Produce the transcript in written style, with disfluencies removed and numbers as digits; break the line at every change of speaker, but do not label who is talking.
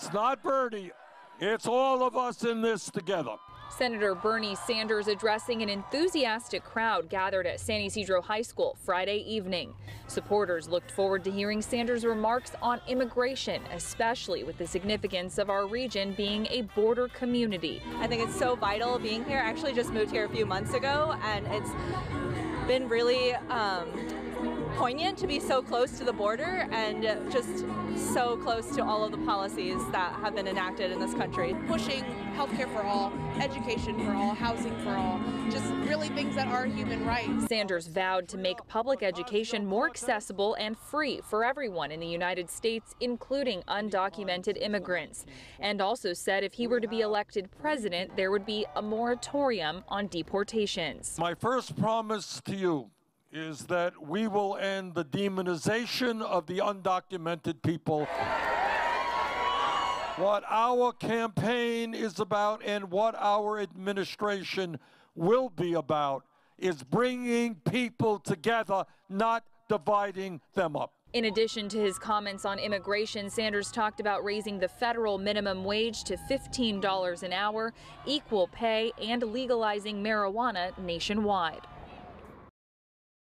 It's not Bernie. It's all of us in this together.
Senator Bernie Sanders addressing an enthusiastic crowd gathered at San Ysidro High School Friday evening. Supporters looked forward to hearing Sanders' remarks on immigration, especially with the significance of our region being a border community.
I think it's so vital being here. I actually just moved here a few months ago, and it's been really poignant to be so close to the border and just so close to all of the policies that have been enacted in this country.
Pushing healthcare for all, education for all, housing for all, just really things that are human rights.
Sanders vowed to make public education more accessible and free for everyone in the United States, including undocumented immigrants, and also said if he were to be elected president, there would be a moratorium on deportations.
My first promise to you is that we will end the demonization of the undocumented people. What our campaign is about and what our administration will be about is bringing people together, not dividing them up.
In addition to his comments on immigration, Sanders talked about raising the federal minimum wage to $15 an hour, equal pay, and legalizing marijuana nationwide.